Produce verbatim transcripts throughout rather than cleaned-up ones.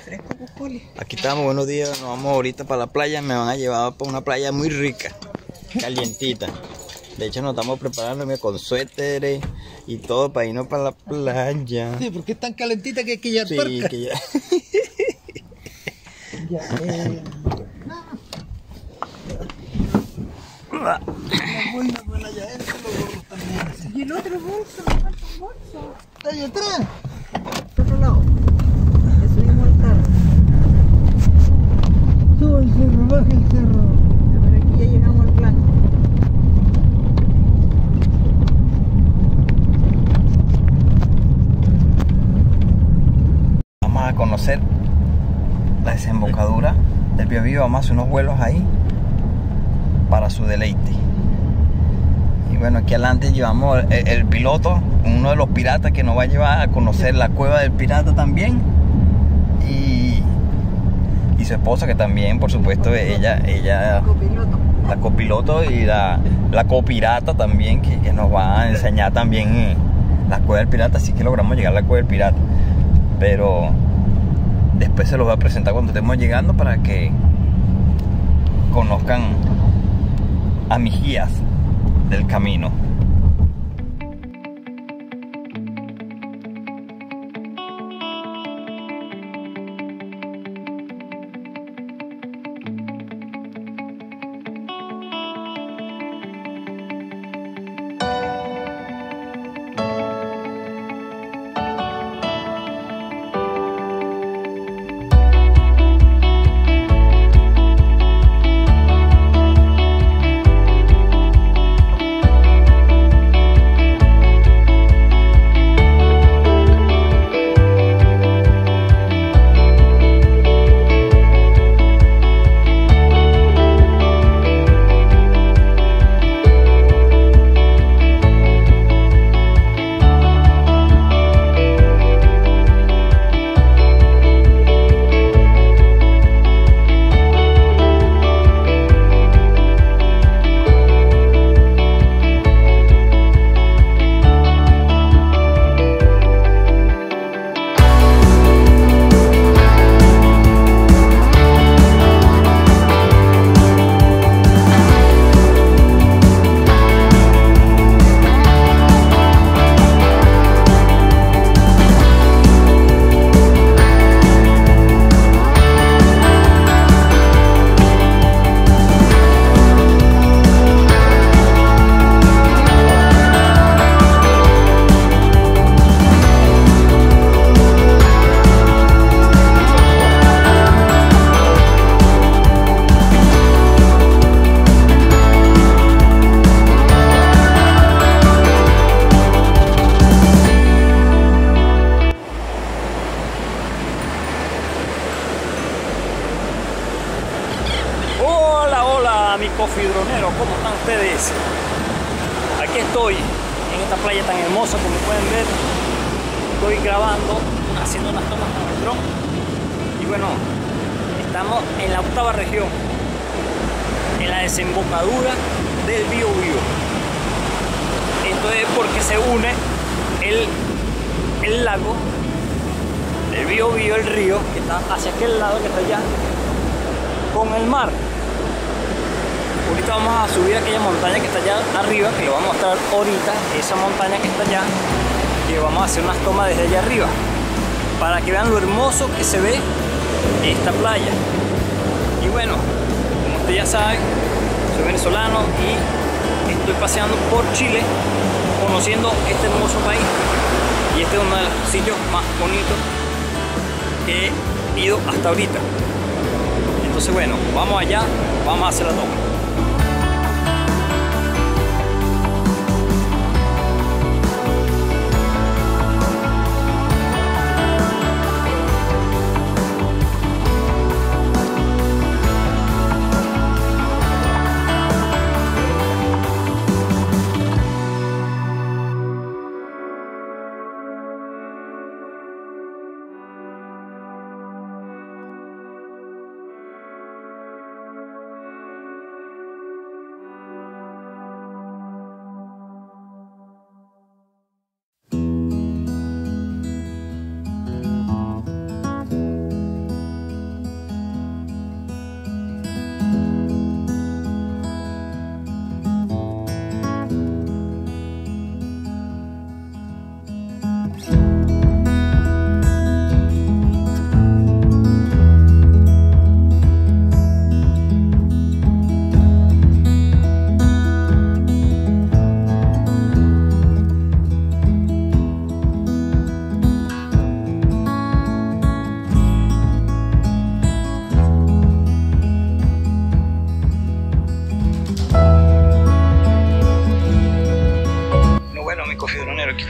fresco, Cuscoli. Aquí estamos, buenos días. Nos vamos ahorita para la playa. Me van a llevar para una playa muy rica, calientita. De hecho, nos estamos preparando mira, con suéteres y todo para irnos para la playa. Sí, porque es tan calentita que hay que ya Sí, tuerca. que ya. Ya, eh. La boina me la ya entro, los gorros también. Y el otro bolso, me falta un bolso. ¿Está ahí atrás? Por otro lado. Le subimos el carro. Sube el cerro, baja el cerro. A ver, aquí ya llegamos al plano. Vamos a conocer la desembocadura del Biobío. Vamos a hacer unos vuelos ahí para su deleite. Y bueno, aquí adelante llevamos el, el piloto, uno de los piratas que nos va a llevar a conocer la cueva del pirata también. Y, y su esposa que también, por supuesto, ella, ella Copiloto. la copiloto y la, la copirata también, que, que nos va a enseñar también eh, la cueva del pirata. Así que logramos llegar a la cueva del pirata. Pero después se los voy a presentar cuando estemos llegando para que conozcan a mis guías del camino. Mi cofidronero, ¿cómo están ustedes? Aquí estoy en esta playa tan hermosa como pueden ver. Estoy grabando, haciendo unas tomas con el dron. Y bueno, estamos en la octava región, en la desembocadura del Biobío. Esto es porque se une el, el lago, el Biobío, el río, que está hacia aquel lado, que está allá, con el mar. Ahorita vamos a subir aquella montaña que está allá arriba, que lo vamos a mostrar ahorita, esa montaña que está allá, que vamos a hacer unas tomas desde allá arriba, para que vean lo hermoso que se ve esta playa. Y bueno, como usted ya sabe, soy venezolano y estoy paseando por Chile, conociendo este hermoso país. Y este es uno de los sitios más bonitos que he ido hasta ahorita. Entonces bueno, vamos allá, vamos a hacer la toma.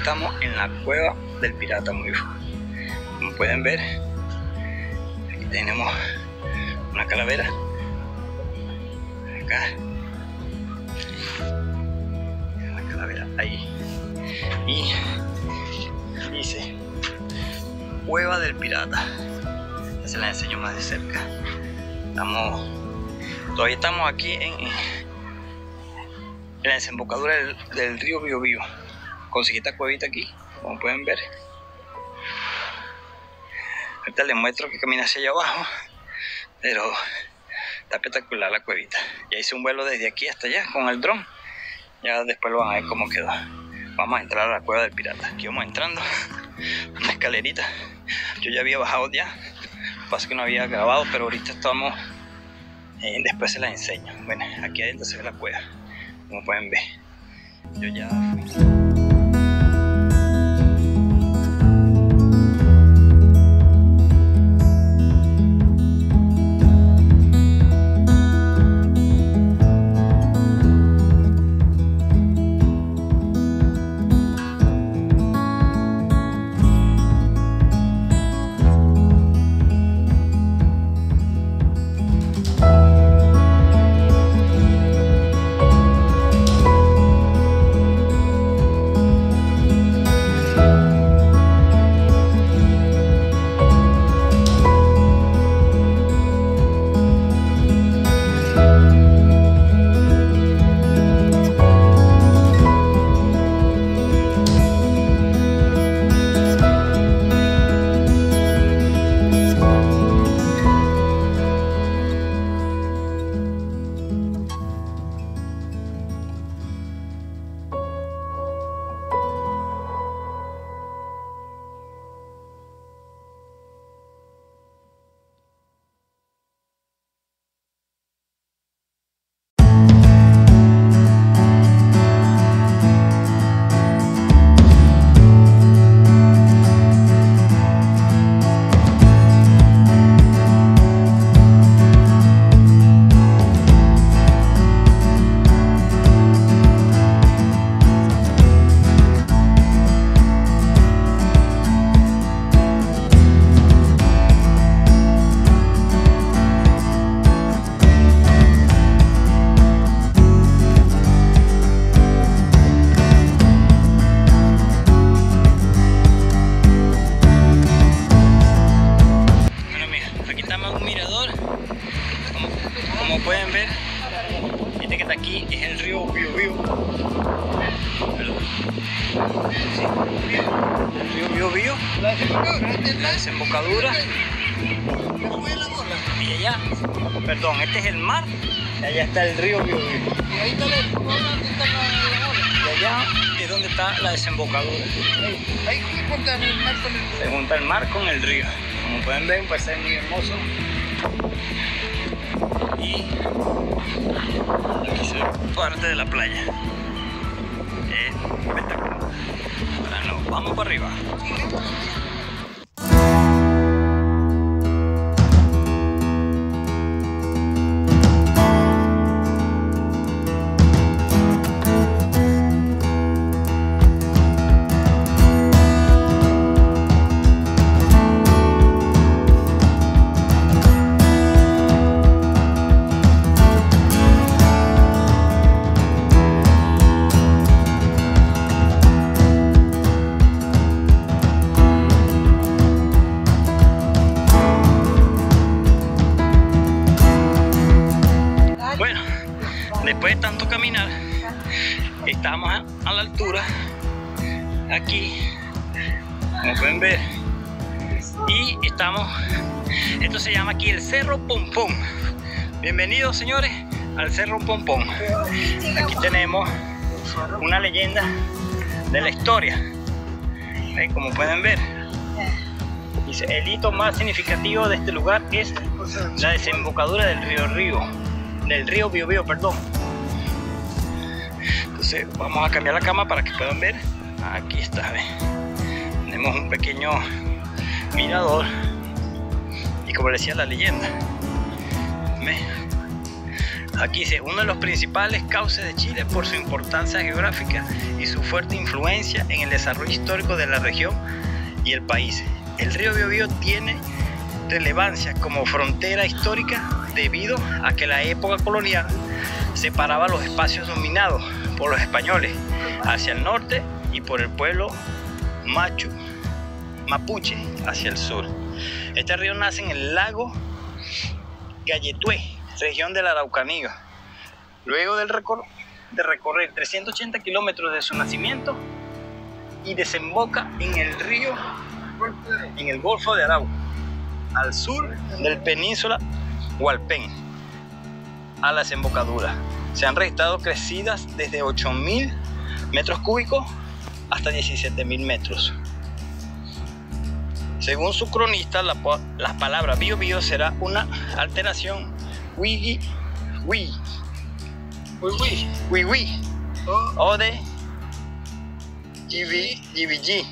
estamos en la cueva del pirata, amigos. Como pueden ver, aquí tenemos una calavera. Acá. Una calavera ahí. Y dice cueva del pirata. Ya se la enseño más de cerca. Estamos, todavía estamos aquí en, en la desembocadura del, del río Biobío. Conseguí esta cuevita aquí, como pueden ver. Ahorita les muestro que camina hacia allá abajo, pero está espectacular la cuevita. Ya hice un vuelo desde aquí hasta allá con el dron. Ya después lo van a ver cómo quedó. Vamos a entrar a la cueva del pirata. Aquí vamos entrando, una escalerita. Yo ya había bajado ya, pasa que no había grabado, pero ahorita estamos, eh, después se las enseño. Bueno, aquí adentro se ve la cueva, como pueden ver. Yo ya fui. Pueden ver, este que está aquí es el río Biobío. El río Biobío, la desembocadura. Y allá, perdón, este es el mar. Y allá está el río Biobío. Y ahí está la, Y allá es donde está la desembocadura. ahí juntan el mar con el río. Se junta el mar con el río. Como pueden ver, un paisaje muy hermoso. Y aquí se ve parte de la playa. Es espectacular. Ahora nos vamos para arriba. Después de tanto caminar, estamos a, a la altura, aquí, como pueden ver, y estamos, esto se llama aquí el Cerro Pompón. Bienvenidos, señores, al Cerro Pompón. Aquí tenemos una leyenda de la historia. ¿Ven? Como pueden ver, dice: el hito más significativo de este lugar es la desembocadura del río Río, del río Biobío, perdón. Entonces vamos a cambiar la cámara para que puedan ver. Aquí está, ¿ven? Tenemos un pequeño mirador y, como decía la leyenda, ¿ven? Aquí dice, uno de los principales cauces de Chile por su importancia geográfica y su fuerte influencia en el desarrollo histórico de la región y el país. El río Biobío tiene relevancia como frontera histórica debido a que la época colonial separaba los espacios dominados por los españoles hacia el norte y por el pueblo machu, mapuche hacia el sur. Este río nace en el lago Galletué, región de la Araucanía. Luego del recor de recorrer trescientos ochenta kilómetros de su nacimiento y desemboca en el río, en el Golfo de Arauca, al sur del península Hualpén, a la desembocadura. Se han registrado crecidas desde ocho mil metros cúbicos hasta diecisiete mil metros. Según su cronista, la, la palabra Biobío será una alteración wigi, wi, Uy, wi, wi, oh, o de G B G.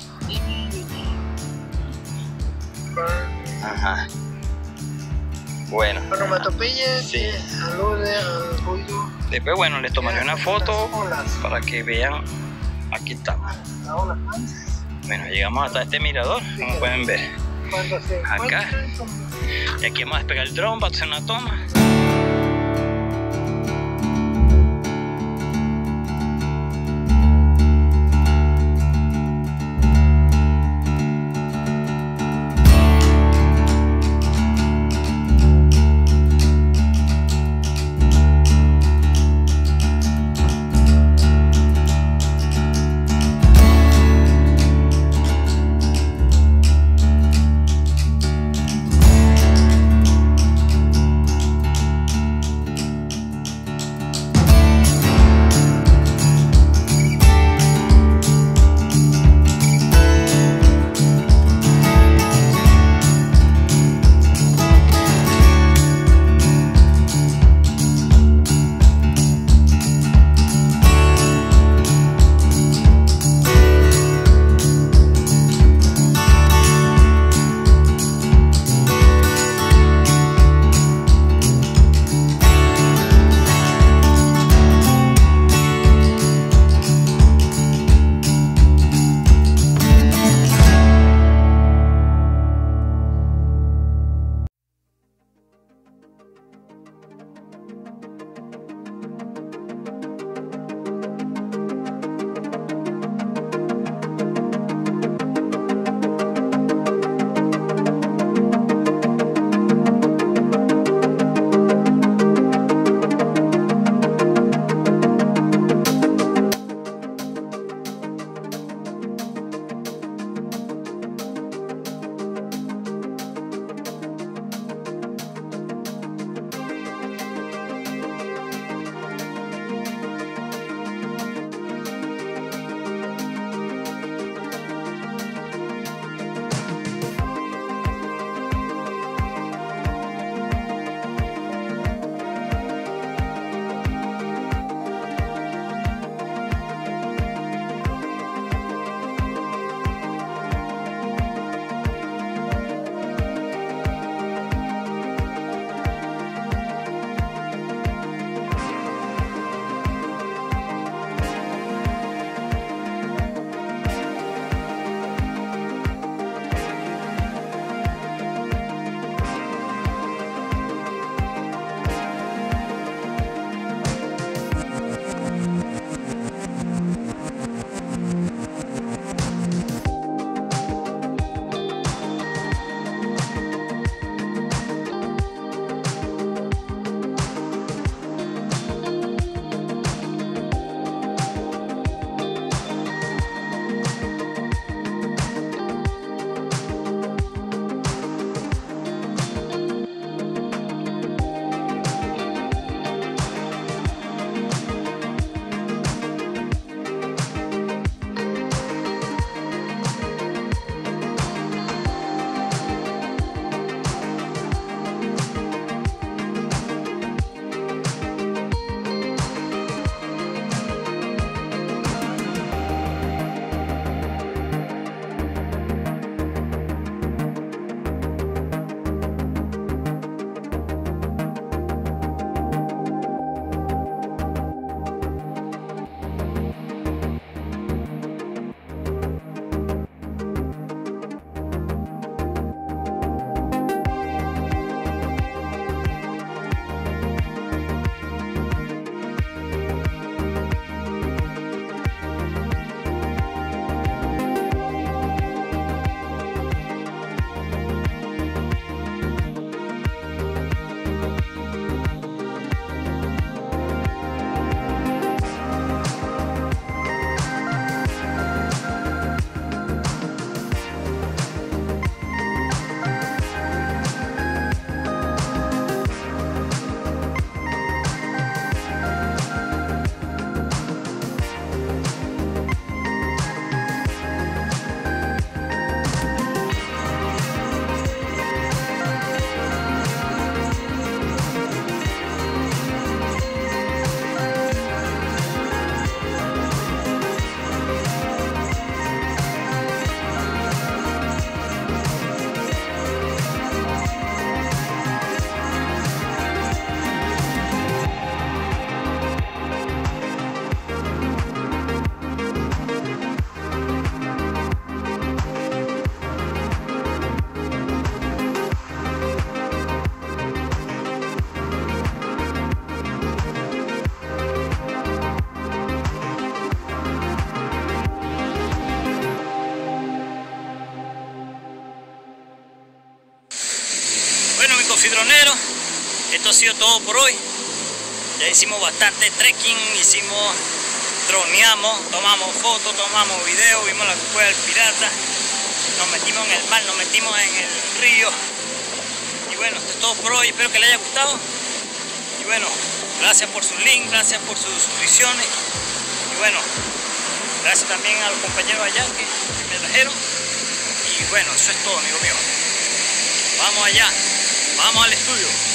Ajá. Bueno. onomatopeya Sí. que alude al ruido Después, bueno, les tomaré una foto las olas. para que vean. Aquí estamos. Las olas mansas. Bueno, llegamos hasta este mirador, como pueden ver. Cuando se Acá. encuentran con Y aquí vamos a despegar el dron para hacer una toma. Cofidronero, esto ha sido todo por hoy. Ya hicimos bastante trekking, hicimos, droneamos, tomamos fotos, tomamos videos, vimos la cueva del pirata, nos metimos en el mar, nos metimos en el río. Y bueno, esto es todo por hoy, espero que les haya gustado. Y bueno, gracias por sus links, gracias por sus suscripciones. Y bueno, gracias también a los compañeros allá que, que me trajeron. Y bueno, eso es todo, amigo mío. Vamos allá, vamos al estudio.